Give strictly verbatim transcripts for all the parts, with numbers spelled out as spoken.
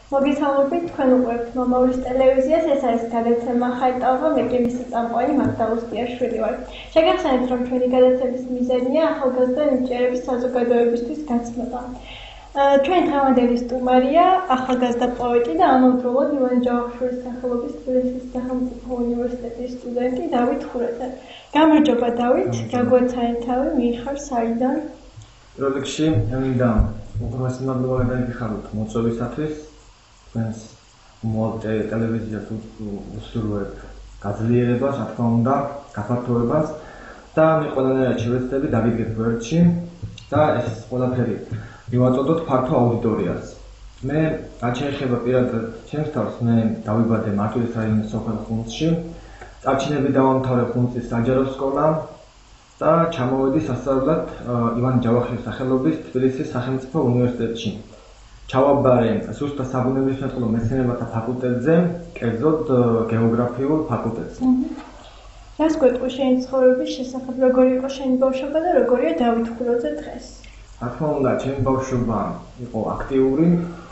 მოგესალმებით, თქვენ უყურებთ მომავლის ტელევიზიას, ეს არის გადაცემა ხაიტალღა, მე კი მისი წამყვანი მაგდა უსტიაშვილი ვარ. შეგახსენებთ, რომ ჩვენი გადაცემის მიზანია ახალგაზრდა ნიჭიერების საზოგადოებისთვის გაცნობა. ჩვენ დღევანდელი სტუმარია ახალგაზრდა პოეტი და ამავდროულად ივანე ჯავახიშვილის სახელობის თბილისის სახელმწიფო უნივერსიტეტის სტუდენტი დავით ხურაძე. გამარჯობა დავით, გაგვაცანეთ თავი, მიიხარ საიდან? როლექსში მინდა უყურეს მადლობა გაიგიხაროთ მოწვევისათვის. Friends, more televiziას უსურვებ გაძლიერებას, რა თქმა უნდა, გაფართოებას და მე ყველანაირად შევეცდები დავიდგეთ გვერდში და ეს ყველაფერი მივაწოდოთ ფართო აუდიტორიას. მე რაც შეეხება პირადად ჩემს თავს, მე დავიბადე მარტვილის რაიონის სოფელ ხუნცში, წარჩინები დავამთავრე ხუნცის საჯარო სკოლა და ჩამოვედი სასწავლებლად ივანე ჯავახიშვილის სახელობის თბილისის სახელმწიფო უნივერსიტეტში. ჩავაბარე სუსტა საბუნებისმეტყველო მეცნიერებათა ფაკულტეტზე, კერძოდ გეოგრაფიულ ფაკულტეტზე. რას გვეტყვი შენი ცხოვრების შესახებ, როგორი იყო შენი ბავშვობა და როგორია დავით ხურაძე დღეს? რა თქმა უნდა, ჩემი ბავშვობა იყო აქტიური.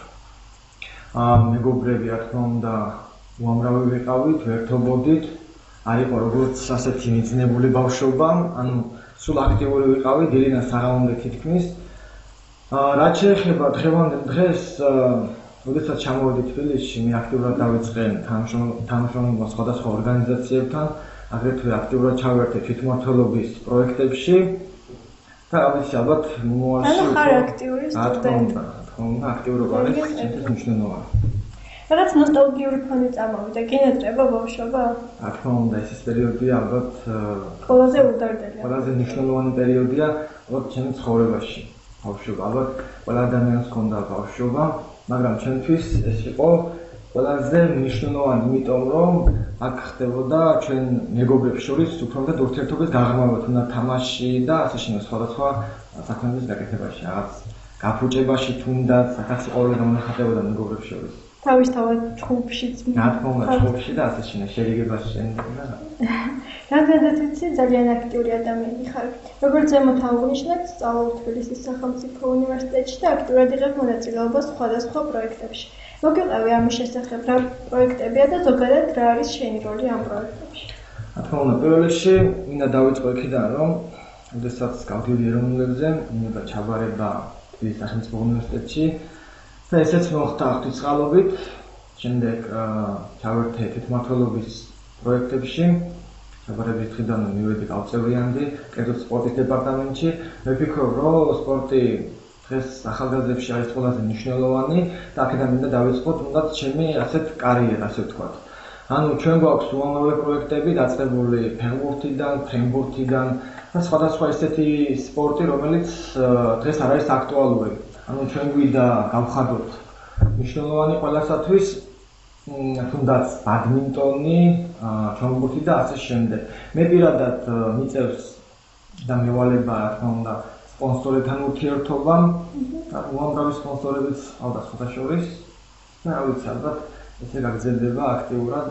მეგობრები, რა თქმა უნდა, უამრავი ვიყავით, ვერთობოდით. არ იყო როგორც ასეთი მიძნებული ბავშვობა, ანუ სულ აქტიური ვიყავი, დილინა საღამომდე თითქმის. რაც შეეხება დღევანდელ დღეს, როდესაც ჩამოვედი თბილისში, მე აქტიურად დავიწყე თანამშრომლობა სხვადასხვა ორგანიზაციებთან, აგრეთვე აქტიურად ჩავერთე თვითმმართველობის პროექტებში და ამის ალბათ მოასწრო. ანუ ხარ აქტიური სტუდენტი. რა თქმა უნდა, აქტიურობა არის ჩემთვის მნიშვნელოვანი. რაღაც ნოსტალგიური ფონი წამოვიდა, გინატრება ბავშვობა? რა თქმა უნდა, ეს პერიოდია ალბათ ყველაზე უდარდელი. ყველაზე მნიშვნელოვანი პერიოდია ალბათ ჩემი ცხოვრებაში. ბავშვობა, ალბათ ყველა ადამიანს ჰქონდა ბავშვობა, მაგრამ ჩემთვის ეს იყო ყველაზე მნიშვნელოვანი, იმიტომ რომ აქ ხდებოდა ჩვენ მეგობრებს შორის უფრო მეტად ურთიერთობის გაღრმავა, თუნდაც თამაში და ასე შემდეგ სხვადასხვა საქმეების გაკეთებაში, რაღაც გაფუჭებაში, თუნდაც საკაცი ყოველდღე მონახატებოდა მეგობრებს შორის. თავისთავად ჯგუფშიც. რა თქმა უნდა, ჯგუფში და ასე შემდეგ შერიგებაში შენდა. რამდენადაც ვიცი, ძალიან აქტიური ადამიანი ხარ. როგორც ზემოთ აღნიშნეთ, სწავლობ თბილისის სახელმწიფო უნივერსიტეტში და აქტიურად იღებ მონაწილეობას სხვადასხვა პროექტებში. მოგიყვევი ამის შესახებ, რა პროექტებია და ზოგადად რა არის შენი როლი ამ პროექტებში? რა თქმა უნდა, პირველ რიგში მინდა დავიწყო იქიდან, რომ როდესაც გავდივდი ეროვნულებზე, მინდა ჩაბარება თბილისის სახელმწიფო უნივერსიტეტში და ესეც მოხდა ღვთისმსხალობით. შემდეგ ჩავერთე თვითმმართველობის პროექტებში. ჩაბარების დღიდან მივედი გავწევრიანდი, კერძოდ სპორტის დეპარტამენტში. მე ვფიქრობ, რომ სპორტი დღეს ახალგაზრდებში არის ყველაზე მნიშვნელოვანი და აქედან მინდა დავიწყოთ თუნდაც ჩემი ასეთ კარიერა, ასე ვთქვათ. ანუ ჩვენ გვაქვს უამრავი პროექტები დაწყებული ფეხბურთიდან, ფრენბურთიდან და სხვადასხვა ისეთი სპორტი, რომელიც დღეს არ არის აქტუალური. ანუ ჩვენ გვინდა გავხადოთ მნიშვნელოვანი ყველასათვის თუნდაც ბადმინტონი, ჩოგბურთი და ასე შემდეგ. მე პირადად მიწევს და მევალება, რა თქმა უნდა, სპონსორებთან ურთიერთობა და უამრავი სპონსორებიც ყავდა სხვათა შორის და რა ვიცი, ალბათ ესე გაგრძელდება აქტიურად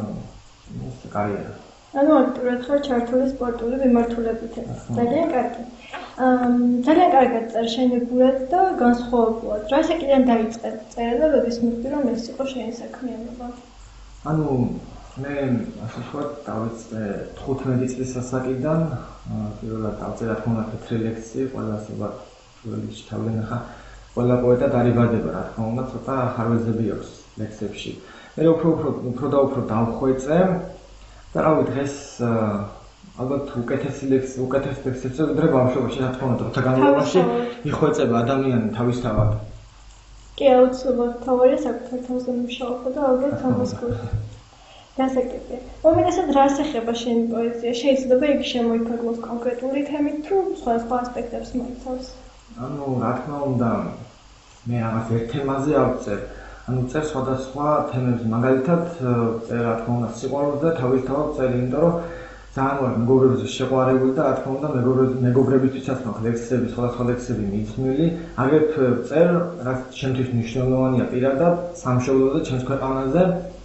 ეს კარიერა. ანუ აქტიურად ხარ ჩართული სპორტული მიმართულებით. ძალიან კარგი. ძალიან კარგად წერშენებულად და განსხვავებულად. რა საკიდან დაიწყე წერა და როდის მივხვდი, რომ ეს იყო შენი საქმიანობა? ანუ მე ასე ვთქვათ, დავიწყე თხუთმეტი წლის ასაკიდან, პირველად დავწერა თქო უნდა თეთრი ლექსი, ყველას ალბათ შუალედში თავგენახა, ყველა პოეტად არიბადება, რა თქმა უნდა, ცოტა ხარვეზები აქვს ლექსებში. მე უფრო უფრო უფრო და უფრო დავხვეწე და რავი დღეს ალბათ უკეთესი ლექსი, უკეთესი ლექსი ვიდრე ბავშვობაში, რა თქმა უნდა, როცა განმავლობაში იხვეწება ადამიანი თავისთავად. კი, აუცილებლად თავარია საკუთარ თავზე მუშაობა და ალბათ ამას გვაქვს. გასაგებია. უმეტესად რას ეხება შენი პოეზია? შეიძლება იგი შემოიფარგლოს კონკრეტული თემით თუ სხვადასხვა ასპექტებს მოიცავს? ანუ რა თქმა უნდა, მე რაღაც ერთ თემაზე ავწერ. ანუ წერ სხვადასხვა თემებს, მაგალითად, წერ რა თქმა უნდა სიყვარულზე და თავისთავად წერ, იმიტომ რომ ძალიან ვარ მეგობრებზე შეყვარებული და რა თქმა უნდა მეგობრებისთვისაც მაქვს ლექსები, სხვადასხვა ლექსები მიძნული. აგრეთვე წერ, რაც ჩემთვის მნიშვნელოვანია პირადად, სამშობლოზე, ჩემს ქვეყანაზე.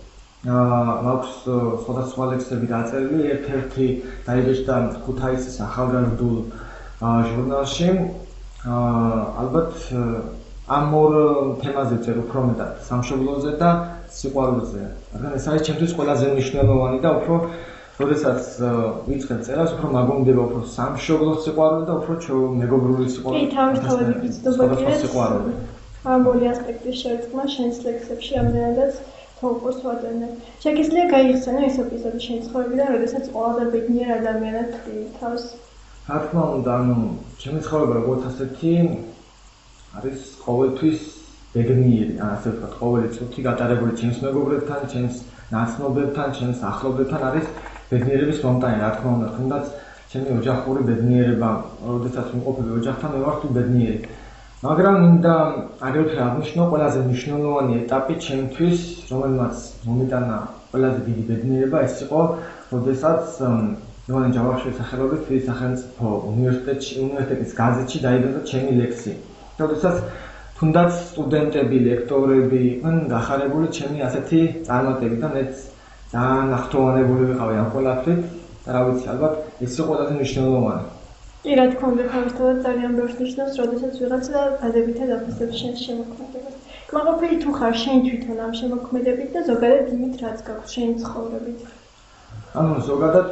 მაქვს სხვადასხვა ლექსები დაწერილი, ერთ-ერთი დაიბეჭდა ქუთაისის ახალგაზრდულ ჟურნალში. ალბათ ამ ორ თემაზე წერ უფრო მეტად სამშობლოზე და სიყვარულზე. რადგან ეს არის ჩემთვის ყველაზე მნიშვნელოვანი და უფრო როდესაც ვიწყებ წერას, უფრო მაგონდება უფრო სამშობლოს სიყვარული და უფრო მეგობრული სიყვარული. კი, თავისთავად იბრძოდა კიდეც. ამ ორი ასპექტის შერწყმა შენს ლექსებში ამდენადაც თოყურს ვაწერნე. შეგიძლია გაიხსენო ეს ეპიზოდი შენ ცხოვრებიდან, როდესაც ყველაზე ბედნიერ ადამიანად თვლი თავს? რა თქმა უნდა, ანუ ჩემი ცხოვრება როგორც ასეთი არის ყოველთვის ბედნიერი, ასე ვთქვათ, ყოველი წუთი გატარებული ჩემს მეგობრებთან, ჩემს ნაცნობებთან, ჩემს ახლობლებთან არის ბედნიერების მომტანი, რა თქმა უნდა, თუნდაც ჩემი ოჯახური ბედნიერება, როდესაც ვიმყოფები ოჯახთან, მე ვარ თუ ბედნიერი. მაგრამ მინდა აგრეთვე აღნიშნო ყველაზე მნიშვნელოვანი ეტაპი ჩემთვის, რომელმაც მომიტანა ყველაზე დიდი ბედნიერება, ეს იყო, როდესაც ივანე ჯავახიშვილის სახელობით თბილისის სახელმწიფო უნივერსიტეტში, უნივერსიტეტის გაზეთში დაიბეჭდა ჩემი ლექსი. როდესაც თუნდაც სტუდენტები, ლექტორები იყვნენ გახარებული ჩემი ასეთი წარმატებით და მეც ძალიან ახტოვანებული ვიყავი ამ ყველაფრით და რა ვიცი, ალბათ ეს იყო ყველაზე მნიშვნელოვანი. კი, რა თქმა უნდა, თავისთავად ძალიან ბევრს ნიშნავს, როდესაც ვიღაცა დადებითად აფასებს შენს შემოქმედებას. კმაყოფილი თუ ხარ შენ თვითონ ამ შემოქმედებით და ზოგადად იმით, რაც გაქვს შენი ცხოვრებით? ანუ ზოგადად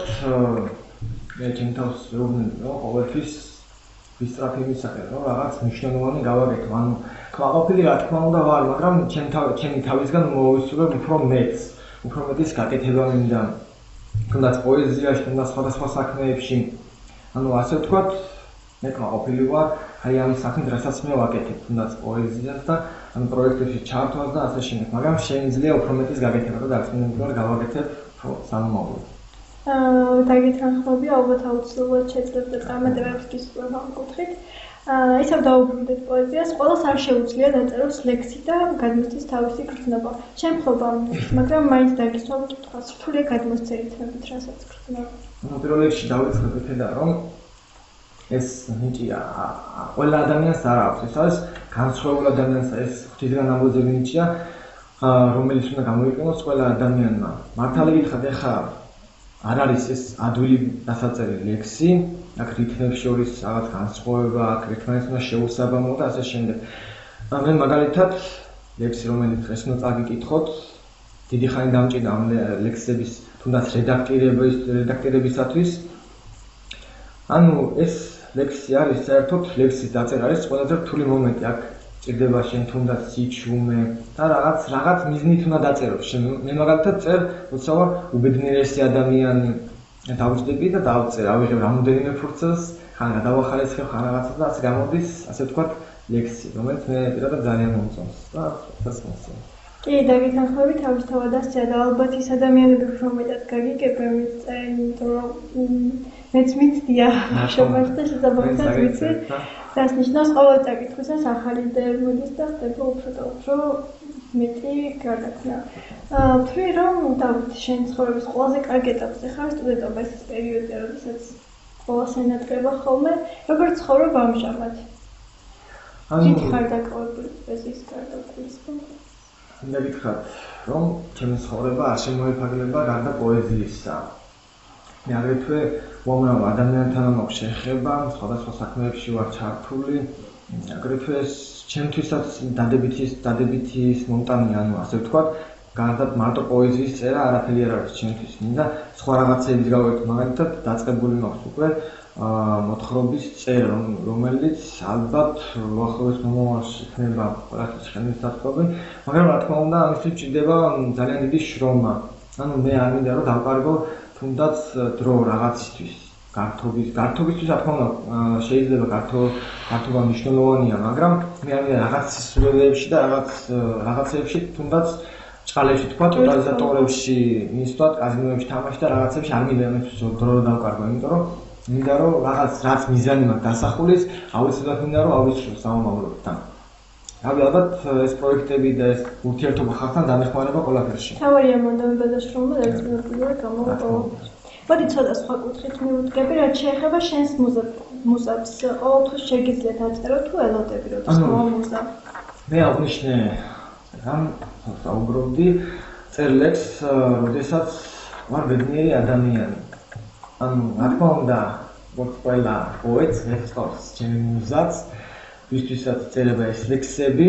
მე ჩემ თავს ვეუბნები, რომ ყოველთვის ვისწრაფ იმისაკენ, რომ რაღაც მნიშვნელოვანი გავაკეთო. ანუ კმაყოფილი რა თქმა უნდა ვარ, მაგრამ ჩემი თავისგან მოვისურვებ უფრო მეტს, უფრო მეტის გაკეთება მინდა. თუნდაც პოეზიაში, თუნდაც სხვადასხვა საქმეებში. ანუ ასე ვთქვათ, მე კმაყოფილი ვარ აი ამ საქმით, რასაც მე ვაკეთებ, თუნდაც პოეზიას და ამ პროექტებში ჩართვას და ასე შემდეგ. მაგრამ შემიძლია უფრო მეტის გაკეთება და დარწმუნებული გავაკეთებ სამომავლოდ. აა დაგეთანხმები, ალბათ აუცილებლად შეძლებდა წარმატებებს კი სწორად კუთხით. აა ისევ დაუბრუნდეთ პოეზიას, ყველას არ შეუძლია დაწეროს ლექსი და გადმოსცეს თავისი გრძნობა. შემთხვევა ამდის, მაგრამ მაინც დაგისვა კითხვას, რთულია გადმოსწერითებით, რასაც გრძნობა. ну პირველ რიგში დავიწყებ ეთედა რომ ეს ნიჭია ყველა ადამიანს არ აქვს ეს არის განსხვავებული ადამიანს ეს ღვთისგან ამბოძები ნიჭია რომელიც უნდა გამოიყენოს ყველა ადამიანმა მართალი გითხრათ ეხლა არ არის ეს ადვილი დასაწერი ლექსი აქ რითმებს შორის რაღაც განსხვავება აქ ერთმანეთს შეუსაბამო და ასე შემდეგ მე მაგალითად ლექსი რომელიც დღეს უნდა წაგიკითხოთ დიდი ხანი დამჭირდა ამ ლექსების თუნდაც რედაქტირების რედაქტირებისათვის ანუ ეს ლექსი არის საერთოდ ლექსის დაწერა არის ყველაზე რთული მომენტი აქ ჭირდება შენ თუნდაც სიჩუმე და რაღაც რაღაც მიზნით უნდა დაწერო შენ მე მაგალითად წერ როცა ვარ უბედნიერესი ადამიანი დავჭდები და დავწერ ავიღებ რამოდენიმე ფურცელს ხან გადავახარისხებ ხან რაღაცა და ასე გამოდის ასე ვთქვათ ლექსი რომელიც მე პირადად ძალიან მომწონს და ასე მომწონს კი, დაგეთანხმები თავისთავად ასეა და ალბათ ის ადამიანები უფრო მეტად გაგიგებენ იმიტომ რომ მეც მიცდია შეგარდა და შესაბამისად ვიცი რაც ნიშნავს ყოველ წაკითხვისას ახალი იდეები მოდის და ხდება უფრო და უფრო მეტი გარდაქმნა. ვთვლი რომ დავით შენ ცხოვრების ყველაზე კარგ ეტაპზე ხარ სტუდენტობა ეს პერიოდი როდესაც ყველას ენადგება ხოლმე როგორ ცხოვრობ ამჟამად? ანუ ხარ დაკავებული პოეზიის გარდაქმნით? მინდა გითხრათ, რომ ჩემი ცხოვრება არ შემოიფარგლება გარდა პოეზიისა. მე აგრეთვე უამრავ ადამიანთან მაქვს შეხება, სხვადასხვა საქმეებში ვარ ჩართული. აგრეთვე ჩემთვისაც დადებითის დადებითის მომტანი, ანუ ასე ვთქვათ, გარდა მარტო პოეზიის წერა არაფერი არ არის ჩემთვის. მინდა სხვა რაღაცების გავაკეთო, მაგალითად, დაწყებული მაქვს უკვე მოთხრობის წერა, რომელიც ალბათ უახლოეს მომავალში იქნება ყველასთვის ხელმისაწვდომი, მაგრამ რა თქმა უნდა, ამისთვის ჭირდება ძალიან დიდი შრომა. ანუ მე არ მინდა რომ დავკარგო თუნდაც დრო რაღაცისთვის, გართობის, გართობისთვის რა თქმა უნდა შეიძლება გართო გართობა მნიშვნელოვანია, მაგრამ მე არ მინდა რაღაც სისულელეებში და რაღაც რაღაცებში თუნდაც ჭყალებში თქვა, ტოტალიზატორებში, მისვლა, კაზინოებში თამაში და რაღაცებში არ მინდა მე დრო დავკარგო, იმიტომ რომ მინდა რომ რაღაც რაც მიზანი მაქვს დასახulis, აუცილებლად მინდა რომ ავისრულო სამომავლოდან. რავი, ალბათ ეს პროექტები და ეს ურთიერთობა ხალხთან დამეხმარება ყველაფერში. თავარია მონდომება და შრომა დარწმუნებულია გამოვიყო. მოდი ცოტა სხვა კუთხით მივუდგები, რაც შეეხება შენს მუზებს. ყოველთვის შეგიძლია დაწერო თუ ელოდები, როდის მომუზა? მე აღნიშნე რამ საუბრობდი წერ ლექსს, როდესაც ვარ ბედნიერი ადამიანი. ანუ რა თქმა უნდა, როგორც ყველა პოეტს, ლექტორს, ჩემი მუზაც ვისთვისაც წერება ეს ლექსები.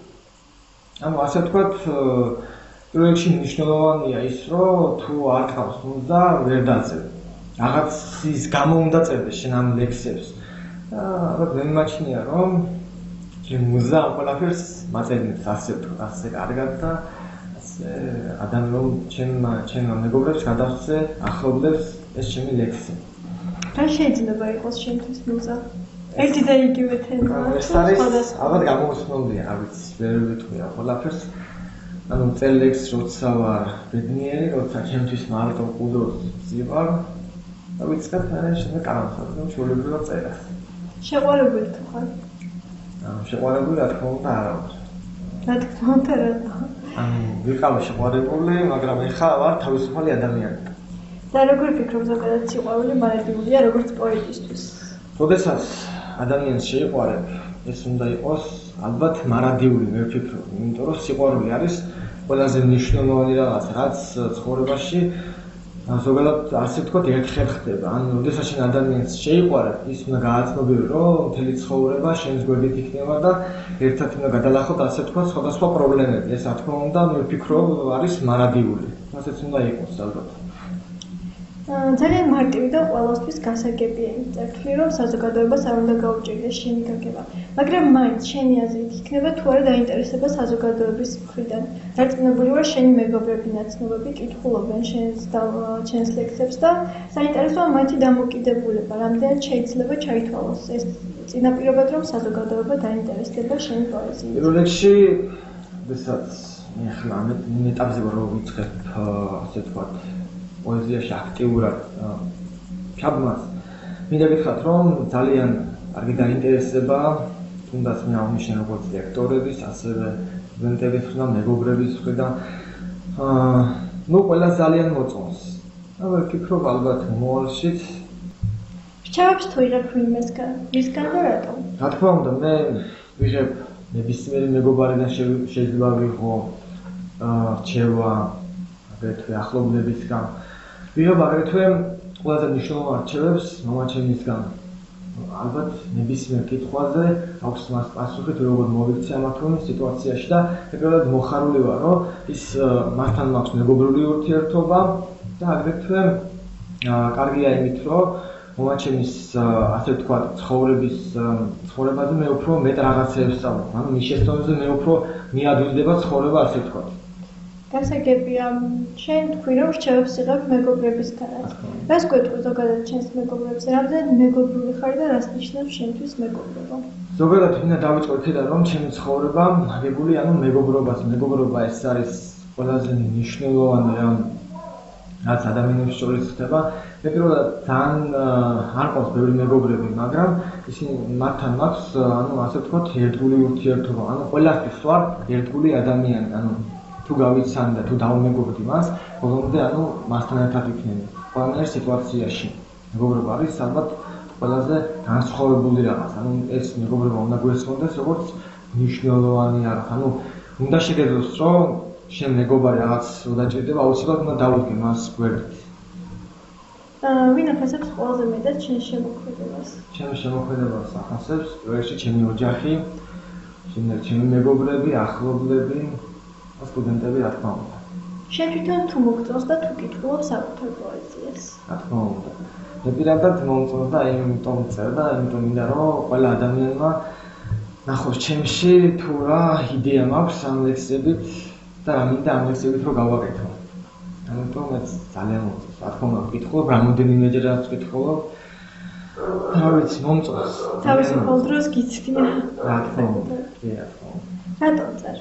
ანუ ასე ვთქვათ, პირველ რიგში მნიშვნელოვანია ის, რომ თუ არ ყავს მუზა, ვერ დაწერე. რაღაც ის გამო უნდა წერდეს შენ ამ ლექსებს. და ალბათ მე მიმაჩნია, რომ შენ მუზა ამ ყველაფერს მაწერნებს ასე ვთქვათ, ასე კარგად და ასე ადამიანო ჩემმა ჩემმა მეგობრებს გადავწე ახლობლებს ეს ჩემი ლექსი. რა შეიძლება იყოს შენთვის მუზა? ერთი და იგივე თემა. ეს არის ალბათ გამოუცნობია, არ ვიცი, ვერ ვიტყვი ამ ყველაფერს. ანუ წელ ლექსს როცა ვარ ბედნიერი, როცა ჩემთვის მარტო ყუდროს ვარ, და ვიცხებ მე შენ კარამხარ, რომ შეულებრივად წერა. შეყვარებული თუ ხარ? ანუ შეყვარებული რა თქმა უნდა არა ვარ. რა თქმა უნდა რა. ანუ ვიყავი შეყვარებული, მაგრამ ეხლა ვარ თავისუფალი ადამიანი. და როგორ ფიქრობ ზოგადად სიყვარული მარადიულია როგორც პოეტისთვის? როდესაც ადამიანს შეიყვარებ, ეს უნდა იყოს ალბათ მარადიული, მე ვფიქრობ, იმიტომ რომ სიყვარული არის ყველაზე მნიშვნელოვანი რაღაც, რაც ცხოვრებაში ზოგადად ასე ვთქვათ ერთხელ ხდება. ანუ როდესაც შენ ადამიანს შეიყვარებ, ის უნდა გააცნობირო, რომ მთელი ცხოვრება შენს გვერდით იქნება და ერთად უნდა გადალახოთ ასე ვთქვათ სხვადასხვა პრობლემები. ეს რა თქმა უნდა, მე ვფიქრობ, არის მარადიული. ასეც უნდა იყოს ალბათ. ძალიან მარტივი და ყველასთვის გასაგებია იმ წერტილი, რომ საზოგადოებას არ უნდა გაუჭირდეს შენი გაგება. მაგრამ მაინც შენი აზრით იქნება თუ არა დაინტერესება საზოგადოების მხრიდან. დარწმუნებული ვარ, შენი მეგობრები ნაცნობები კითხულობენ შენს და შენს ლექსებს და საინტერესოა მათი დამოკიდებულება, რამდენად შეიძლება ჩაითვალოს ეს წინაპირობად, რომ საზოგადოება დაინტერესდება შენი პოეზიით. პირველ რიგში, როდესაც მე ახლა ამ ეტაპზე ვარ, რომ ვიწყებ ასე ვთქვათ პოეზიაში აქტიურად ჩაბმას. მინდა გითხრათ, რომ ძალიან კარგი დაინტერესება, თუნდაც მე აღნიშნე როგორც ლექტორების, ასევე სტუდენტების მხრიდან, მეგობრების მხრიდან. აა, ნუ ყველა ძალიან მოწონს. და ვფიქრობ, ალბათ მომავალშიც რჩევებს თუ იღებ ვინმესგან, ვისგან და რატომ? რა თქმა უნდა, მე ვიღებ ნებისმიერი მეგობარიდან შეიძლება ვიღო აა რჩევა, აგრეთვე ახლობლებისგან. ვიღებ აგრეთვე ყველაზე მნიშვნელოვან რჩევებს მომაჩენისგან. ალბათ ნებისმიერ კითხვაზე აქვს მას პასუხი, თუ როგორ მოვიქცე ამ თუ იმ სიტუაციაში და ეგრევე მოხარული ვარ, რომ ის მასთან მაქვს მეგობრული ურთიერთობა და აგრეთვე კარგია იმით, რომ მომაჩენის ასე ვთქვათ ცხოვრების ცხოვრებაზე მე უფრო მეტ რაღაცებს ვსწავლობ. ანუ მის შესწავლაზე მე უფრო მიადვილდება ცხოვრება, ასე ვთქვათ. გასაგებია, შენ თქვი რომ რჩევებს იღებ მეგობრებისგანაც. რას გვეტყვი ზოგადად ჩემს მეგობრებს? რამდენად მეგობრული ხარ და რას ნიშნავს შენთვის მეგობრობა? ზოგადად მინდა დავიწყო იქიდან, რომ ჩემი ცხოვრება აგებული ანუ მეგობრობას. მეგობრობა ეს არის ყველაზე მნიშვნელოვანი რამ, რაც ადამიანებს შორის ხდება. მე პირველად ძალიან არ ყავს ბევრი მეგობრები, მაგრამ ისინი მათთან მაქვს ანუ ასე ვთქვათ ერთგული ურთიერთობა. ანუ ყველასთვის ვარ ერთგული ადამიანი, ანუ თუ გავიცან და თუ დავმეგობრდი მას, ბოლომდე ანუ მასთან ერთად ვიქნები. ყველანაირ სიტუაციაში. მეგობრობა არის ალბათ ყველაზე განსხვავებული რაღაც. ანუ ეს მეგობრობა უნდა გვესწორდეს როგორც მნიშვნელოვანი რაღაც. ანუ უნდა შეგეძლოს, რომ შენ მეგობარი რაღაც უდაჭირდება, აუცილებლად უნდა დავუდგე მას გვერდით. აა ვინ აფასებს ყველაზე მეტად შენ შემოქმედებას? ჩემი შემოქმედებას ახასებს პირველ რიგში ჩემი ოჯახი, შემდეგ ჩემი მეგობრები, ახლობლები. სტუდენტები რა თქმა უნდა. შენ თვითონ თუ მოგწონს და თუ კითხულობ საკუთარ პოეზიას? რა თქმა უნდა. მე პირადად მომწონს და იმიტომ წერ და იმიტომ მინდა რომ ყველა ადამიანმა ნახოს ჩემში თუ რა იდეა მაქვს ამ ლექსებით და რა მინდა ამ ლექსებით რომ გავაკეთო. ამიტომ მეც ძალიან მომწონს. რა თქმა უნდა ვკითხულობ, რამოდენიმეჯერაც ვკითხულობ. რა ვიცი, მომწონს. თავისუფალ დროს გიცდია. რა თქმა უნდა. კი, რა თქმა უნდა. რატომ წერ?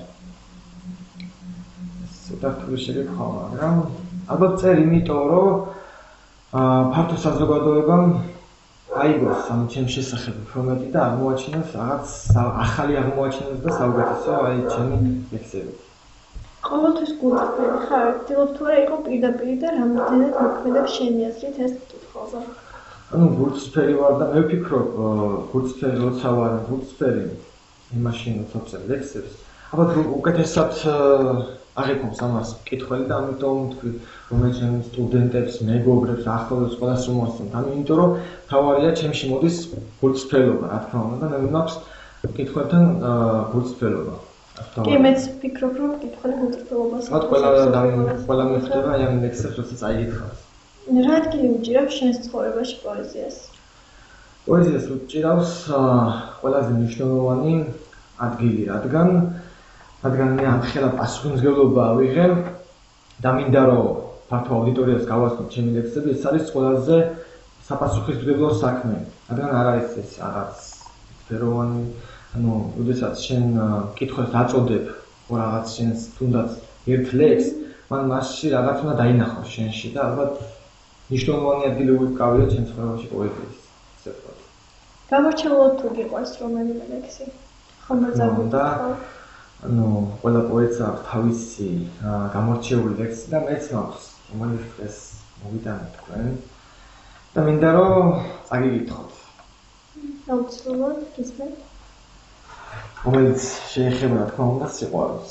სიტყვით შეგეკითხა, მაგრამ ალბათ წერ იმიტომ, რომ აა ფართო საზოგადოებამ აიგოს ამ ჩემს შესახებ პრომეტი და აღმოაჩინოს რაღაც ახალი აღმოაჩინოს და საუკეთესო აი ჩემი ლექსები. ყოველთვის გულწრფელი ხარ? ვთქვი თუ არა იყო პირდაპირ და რამდენად მოქმედებს შენი აზრით ეს კითხვაზე? ანუ გულწრფელი ვარ და მე ვფიქრობ, გულწრფელი როცა ვარ, გულწრფელი იმაში როცა ლექსებს, ალბათ უკეთესად აღიქვამს ამას კითხველი და ამიტომ ვთქვი, რომ მე ჩემს სტუდენტებს, მეგობრებს, ახლობლებს ყველას რომ მოსწონთ. ანუ იმიტომ რომ თავარია ჩემში მოდის გულწრფელობა, რა თქმა უნდა და მე მაქვს კითხვებთან გულწრფელობა. კი, მეც ვფიქრობ, რომ კითხვები გულწრფელობას აქ ყველა ყველა მეხდება ამ ლექსებს, როცა წაიგითხავს. რა ადგილი უჭირავს შენს ცხოვრებაში პოეზიას? პოეზიას უჭირავს ყველაზე მნიშვნელოვანი ადგილი, რადგან რადგან მე ამხელა პასუხისმგებლობა ავიღე და მინდა რომ ფართო აუდიტორიას გავასწრო ჩემი ლექსები, ეს არის ყველაზე საპასუხისმგებლო საქმე. რადგან არ არის ეს რაღაც ფეროვანი, ანუ უდესაც შენ კითხვას აწოდებ რაღაც შენს თუნდაც ერთ ლექსს, მან მასში რაღაც უნდა დაინახოს შენში და ალბათ მნიშვნელოვანი ადგილი უკავია ჩემს ცხოვრებაში პოეზიის, ესე ვთქვათ. გამორჩეულად თუ გიყვარს რომელიმე ლექსი? ხომ მოძაბულდა? ანუ ყველა პოეტს აქვს თავისი გამორჩეული ლექსი და მეც მაქვს, რომელიც დღეს მოვიტანე თქვენ. და მინდა რომ წაგიგითხოთ. აუცილებლად გისმენთ. რომელიც შეეხება რა თქმა უნდა სიყვარულს.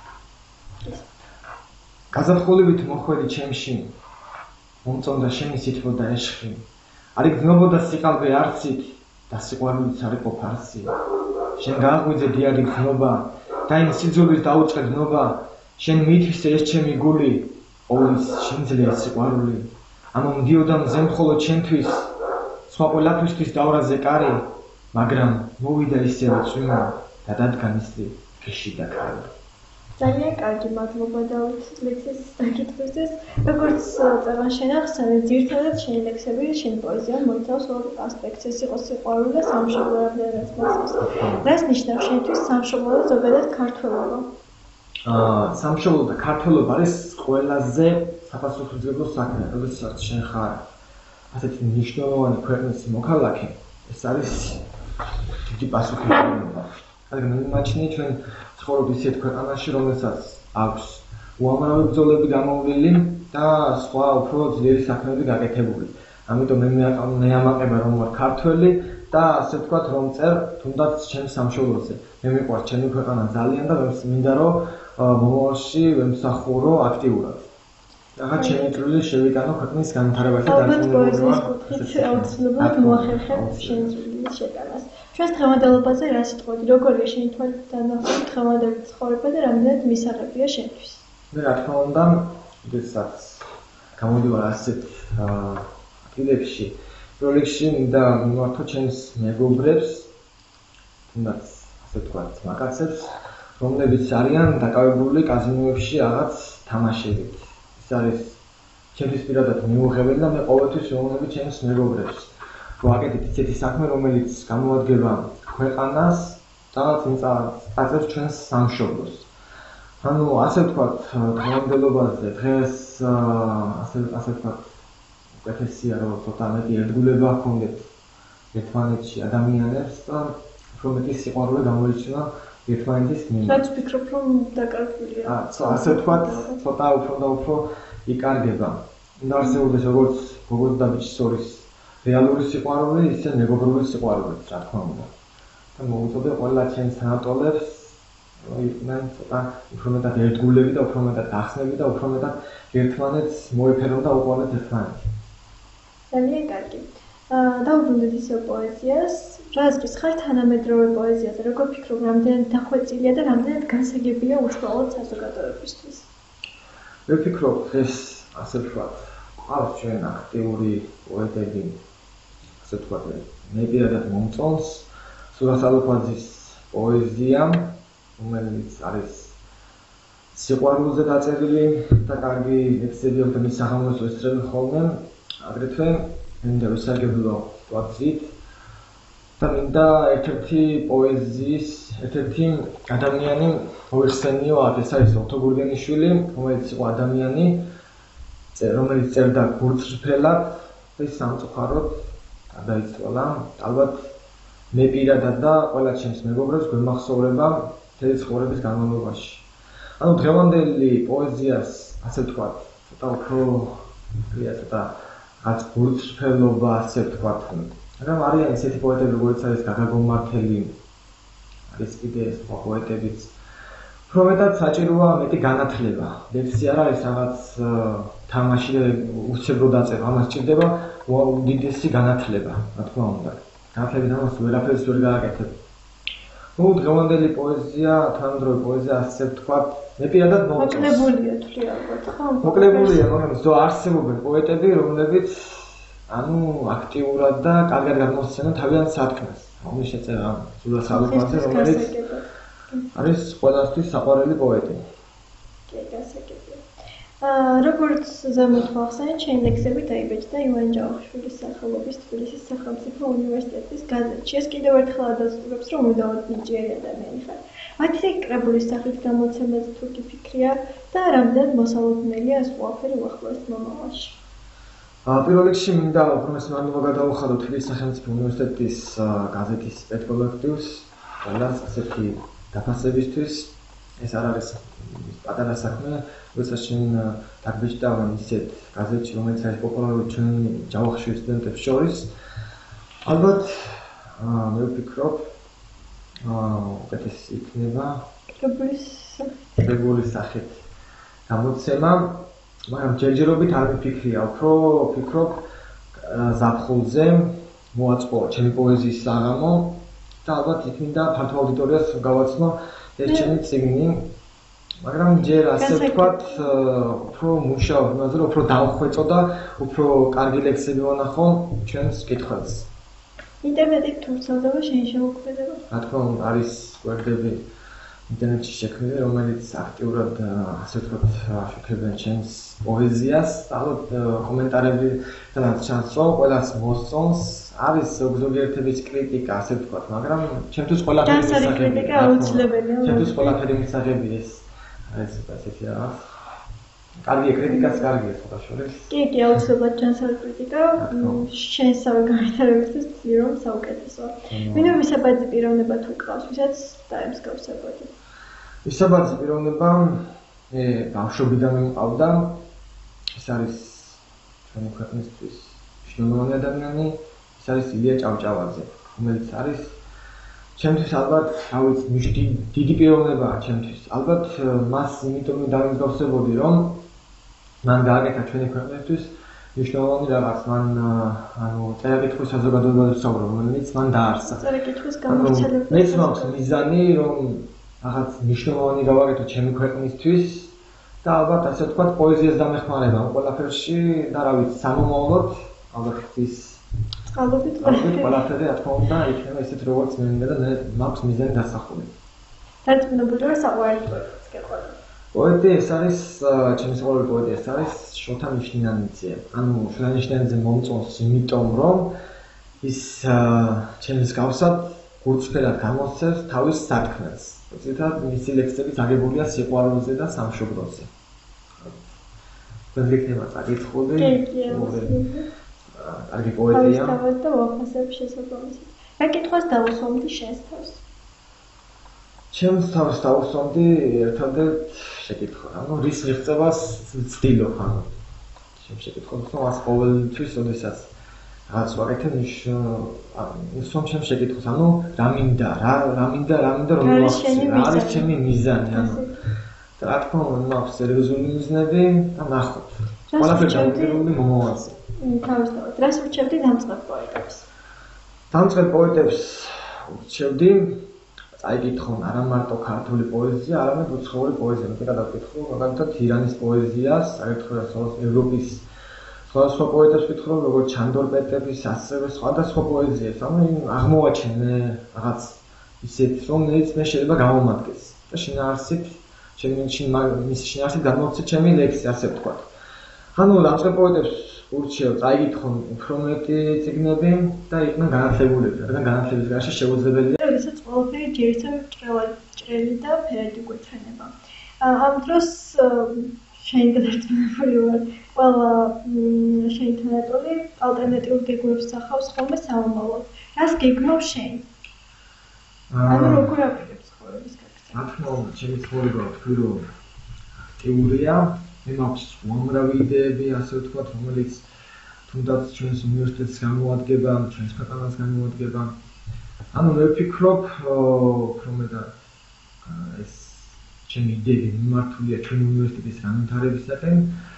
გაზაფხულებით მოხვედი ჩემში, მომწონდა შენი სითბო და ეშხი. არ იგრძნობოდა სიყალბე არცით და სიყვარულიც არ იყო ფარსი. შენ გააღვიძე დიადი გრძნობა და იმ სიძულვის დაუწყე დნობა. შენ მითვისე ეს ჩემი გული, ყოვლის შემძლია სიყვარული. ამო მდიოდა მზე მხოლოდ ჩემთვის, სხვა ყველაფრისთვის დავრაზე კარი, მაგრამ მოვიდა ისევე წვიმა და დადგა მისლი ფეში და ქარი. ძალიან კარგი, მადლობა დავით ლექსის დაკითხვისთვის. როგორც წეგან შენ ახსენე, ძირითადად შენი ლექსები, შენი პოეზია მოიცავს ორ ასპექტს, ეს იყო სიყვარული და სამშობლო რამდენადაც მასწავს. რას ნიშნავს შენთვის სამშობლო და ზოგადად ქართველობა? აა სამშობლო და ქართველობა არის ყველაზე საპასუხისმგებლო საქმე, როდესაც შენ ხარ ასეთი მნიშვნელოვანი ქვეყნის მოქალაქე, ეს არის დიდი პასუხისმგებლობა. რადგან იმაჩნია ჩვენ ცხოვრობ ისეთ ქვეყანაში, რომელსაც აქვს უამრავი ბრძოლები გამოვლილი და სხვა უფრო ძლიერი საქმეები გაკეთებული. ამიტომ მე მე ამაყება რომ ვარ ქართველი და ასე ვთქვათ რომ წერ თუნდაც ჩემს სამშობლოზე. მე მიყვარს ჩემი ქვეყანა ძალიან და მინდა რომ მომავალში ვემსახურო აქტიურად. რაღაც ჩემი წვლილი შევიტანო ქვეყნის განვითარებაში და ალბათ პოეზიის კუთხით აუცილებლად მოახერხებ შენი წვლილის შეტანას. ჩვენს დღევანდელობაზე რა სიტყვები, როგორია შენი თვალით დანახული დღევანდელი ცხოვრება და რამდენად მისაღებია შენთვის? მე რა თქმა უნდა, როდესაც გამოდივარ ასეთ ადგილებში, როლექსში მინდა მიმართო ჩემს მეგობრებს, თუნდაც ასე ვთქვათ, მაკაცებს, რომლებიც არიან დაკავებული კაზინოებში რაღაც თამაშებით. ეს არის ჩემთვის პირადად მიუღებელი და მე ყოველთვის ვეუბნები ჩემს მეგობრებს. ვაკეთებ ისეთი საქმე, რომელიც გამოადგება ქვეყანას და წაწევს ჩვენს სამშობლოს. ანუ ასე ვთქვათ, დღევანდელობაზე დღეს ასე ასე ვთქვათ, უკეთესია რომ ცოტა მეტი ერთგულება ჰქონდეთ ერთმანეთში ადამიანებს და უფრო მეტი სიყვარული გამოიჩინა ერთმანეთის მიმართ. რაც ვფიქრობ, რომ დაკარგულია. ასე ვთქვათ, ცოტა უფრო და უფრო იკარგება. უნდა არსებობდეს როგორც გოგოს და ბიჭის შორის რეალური სიყვარული, ისე მეგობრული სიყვარული, რა თქმა უნდა. და მოვუწოდე ყველა ჩემს თანატოლებს, რომ იყვნენ ცოტა უფრო მეტად ერთგულები და უფრო მეტად ახსნები და უფრო მეტად ერთმანეთს მოეფერონ და უყურეთ ერთმანეთს. ძალიან კარგი. დავუბრუნდეთ ისევ პოეზიას. რაზეც ხარ თანამედროვე პოეზიაზე, როგორ ფიქრობ, რამდენად დახვეწილია და რამდენად განსაგებია უშუალოდ საზოგადოებისთვის? მე ვფიქრობ, ეს ასე ვთქვათ, ყავს ჩვენ აქტიური პოეტები, ასე ვთქვათ, მე პირადად მომწონს სურათ ალოფაძის პოეზია, რომელიც არის სიყვარულზე დაწერილი და კარგი ლექსები აქვს და მის საღამოს ვესწრები ხოლმე, აგრეთვე მინდა ვისარგებლო სიტუაციით და მინდა ერთ-ერთი პოეზიის, ერთ-ერთი ადამიანი მოიხსენიო აქ, ეს არის ოთო გურგენიშვილი, რომელიც იყო ადამიანი, რომელიც წერდა გულწრფელად და ის სამწუხაროდ გარდაიცვალა. ალბათ მე პირადად და ყველა ჩემს მეგობრებს გვემახსოვრება მთელი ცხოვრების განმავლობაში. ანუ დღევანდელი პოეზიას, ასე ვთქვათ, ცოტა უფრო ცოტა რაც გულწრფელობა, ასე ვთქვათ, მაგრამ არიან ისეთი პოეტები, როგორც არის გაგაგო მართელი, არის კიდე სხვა პოეტებიც. უფრო მეტად საჭიროა მეტი განათლება. ლექსი არ არის რაღაც თამაში და უსწრებო დაწერა, ამას სჭირდება უდიდესი განათლება, რა თქმა უნდა. განათლებით ამას ვერაფერს ვერ გააკეთებ. ну დღევანდელი პოეზია, თანამედროვე პოეზია ასე ვთქვათ, მე პირადად მომწონს. მოკლებულია თვლი ალბათ, ხო? მოკლებულია, მაგრამ ზოგ არსებობენ პოეტები, რომლებიც ანუ აქტიურად და კარგად გამოსცემენ თავიანთ სათქმეს. ამის შეწერა ზურაბ სალიკოძე, რომელიც არის ყველასთვის საყვარელი პოეტი. კი, გასაგებია. აა როგორც ზემოთ ვახსენეთ, შენ ლექსები დაიბეჭდა ივან ჯავახიშვილის სახელობის თბილისის სახელმწიფო უნივერსიტეტის გაზეთში. ეს კიდევ ერთხელ ადასტურებს, რომ უდავოდ ნიჭიერი ადამიანი ხარ. მათი კრებულის სახით გამოცემაზე თუ კი ფიქრია და რამდენად მოსალოდნელია ეს ყველაფერი უახლოეს მომავალში. პირველ რიგში მინდა უბრალოდ მადლობა გადავუხადო თბილისის სახელმწიფო უნივერსიტეტის გაზეთის პედკოლექტივს, ყველას ასეთი დაფასებისთვის. ეს არ არის პატარა საქმე, როდესაც შენ დაგბეჭდა ისეთ გაზეთში, რომელიც არის პოპულარული ჩვენი ჯავახიშვილის სტუდენტებს შორის. ალბათ მე ვფიქრობ, უკეთესი იქნება კრებულის სახით გამოცემა, მაგრამ ჯერჯერობით არ მიფიქრია, უფრო ვფიქრობ ზაფხულზე მოაწყო ჩემი პოეზიის საღამო და ალბათ იქ მინდა ფართო აუდიტორიას გავაცნო ეს ჩემი წიგნი, მაგრამ ჯერ ასე ვთქვათ, უფრო მუშაობ იმაზე, რომ უფრო დავხვეწო და უფრო კარგი ლექსები ვანახო ჩვენს კითხვებს. ინტერნეტით თუ ვსწავლდება შენი შემოქმედება? რა თქმა უნდა, არის გვერდები ინტერნეტში შექმნილი, რომელიც აქტიურად ასე ვთქვათ შეკრებენ ჩემს პოეზიას, ალბათ კომენტარები და ჩანს, რომ ყველას მოსწონს. არის ზოგიერთების კრიტიკა, ასე ვთქვათ, მაგრამ ჩემთვის ყველაფერი ჯანსაღი კრიტიკა აუცილებელია. ჩემთვის ყველაფერი მისაღები ეს ეს ასეთი რა. კარგია კრიტიკაც კარგია სხვა შორის. კი, კი, აუცილებლად ჯანსაღი კრიტიკა შენსავე განვითარებისთვის ვთვლი, რომ საუკეთესოა. ვინმე ვისაბაძი პიროვნება თუ ყავს, ვისაც დაემსგავსებოდი? ვისაბაძი პიროვნება მე ბავშვობიდან მყავდა. ეს არის ჩვენი ქვეყნისთვის მნიშვნელოვანი ადამიანი. ეს არის ილია ჭავჭავაძე, რომელიც არის ჩემთვის ალბათ, რა ვიცი, მნიშვნელოვანი დიდი პიროვნებაა ჩემთვის. ალბათ მას იმიტომ დავიმსგავსებოდი, რომ მან გააკეთა ჩვენი ქვეყნისთვის მნიშვნელოვანი რაღაც, მან ანუ წერა-კითხვის საზოგადოებაზე ვსაუბრობ, რომელიც მან დაარსა. წერა-კითხვის გამავრცელება. მეც მაქვს მიზანი, რომ რაღაც მნიშვნელოვანი გავაკეთო ჩემი ქვეყნისთვის და ალბათ ასე ვთქვათ, პოეზიას დამეხმარება ამ ყველაფერში და რა ვიცი, სამომავლოდ ალბათ ის ალბათ ყველაფერი რა თქმა უნდა იქნება ისეთ როგორც მე მინდა და მე მაქვს მიზანი დასახული. დარწმუნებული ვარ საყვარელი პოეტიც გეყვარდა. პოეტი ეს არის ჩემი საყვარელი პოეტი ეს არის შოთა ნიშნიანიძე. ანუ შოთა ნიშნიანიძე მომწონს იმიტომ რომ ის ჩემს გავსად გულწრფელად გამოსცემს თავის სათქმელს. ზოგადად მისი ლექსები აგებულია სიყვარულზე და სამშობლოზე. გექნება წაკითხული. კი, კი. კარგი პოეტია. თავის და ვაფასებ შესაძლებლობით. რა კითხვას დავუსვამდი შენს თავს? ჩემს თავს დავუსვამდი ერთადერთ შეკითხვა. ანუ რის მიღწევას ვცდილობ, ანუ ჩემს შეკითხვას რომ ას ყოველთვის, როდესაც რაღაც ვაკეთებ, ისვამ ჩემს შეკითხვას, ანუ რა მინდა, რა რა მინდა, რა მინდა რომ მოვახცე, რა არის ჩემი მიზანი, ანუ და რა თქმა უნდა, მაქვს სერიოზული მიზნები და ნახოთ. ყველაფერი გამოგებული მომავალზე. თავისთავად, რას ურჩევდი დამწყებ პოეტებს? დამწყებ პოეტებს ურჩევდი წაიკითხონ არა მარტო ქართული პოეზია, არამედ უცხოური პოეზია. მე გადავკითხო, მაგალითად ირანის პოეზიას, აგრეთვე ევროპის სხვადასხვა პოეტებს ვკითხო, როგორც ჩანდორ პეტრევის, ასევე სხვადასხვა პოეზიას. ანუ აღმოვაჩინე რაღაც ისეთ, რომელიც მე შეიძლება გამომადგეს. და შინაარსით, ჩემი მის შინაარსით გადმოვცე ჩემი ლექსი, ასე ვთქვათ. ანუ დამწყებ პოეტებს ურჩევ წაიკითხონ უფრო მეტი წიგნები და იყვნენ განათლებულები, რადგან განათლების გარშე შეუძლებელია. როდესაც ყველაფერი ჯერისად ჭრელი და ფერადი გვეცენება. ამ დროს შენ გადარწმუნებული ვარ, ყველა შენი თანატოლი ალტერნატიულ გეგმებს ახავს ხოლმე სამომავლოდ. რას გეგმავ შენ? ანუ როგორ აპირებს ცხოვრების გაქცევას? რა თქმა უნდა, ჩემი ცხოვრება ვთქვი რომ აქტიურია. მე მაქვს უამრავი იდეები, ასე ვთქვათ, რომელიც თუნდაც ჩვენს უნივერსიტეტს გამოადგება, ჩვენს ქვეყანას გამოადგება. ანუ მე ვფიქრობ, რომ მე და ეს ჩემი იდეები მიმართულია ჩვენი უნივერსიტეტის განვითარებისაკენ.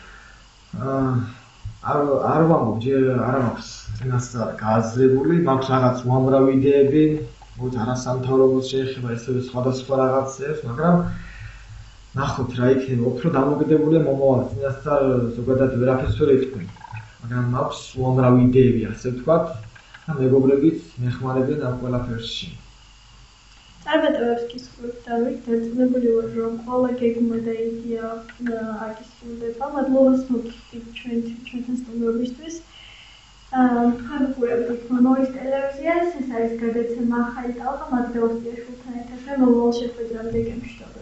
არ არ ვამბობ, ჯერ არ მაქვს წინასწარ გააზრებული, მაქვს რაღაც უამრავი იდეები, როგორც არასამთავრობოს შეეხება ესევე სხვადასხვა რაღაცებს, მაგრამ ნახოთ რა იქნება, უფრო დამოკიდებულია მომავალ წინასწარ ზოგადად ვერაფერს ვერ ეთქვი. მაგრამ მაქვს უამრავი იდეები, ასე ვთქვათ, და მეგობრებიც მეხმარებიან ამ ყველაფერში. წარმატებებს გისურვებთ, დავით, დარწმუნებული ვარ, რომ ყველა გეგმა და იდეა აგისრულდება. მადლობას მოგიხდით ჩვენ ჩვენთან სტუმრობისთვის. ხარბურებით მომავალ ტელევიზიას, ეს არის გადაცემა ახალი ტალღა, მაგდაოსტიაშვილთან ერთად და მომავალ შეხვედრამდე გემშვიდობთ.